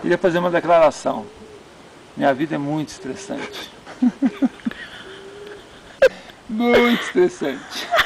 Queria fazer uma declaração. Minha vida é muito estressante. Muito estressante.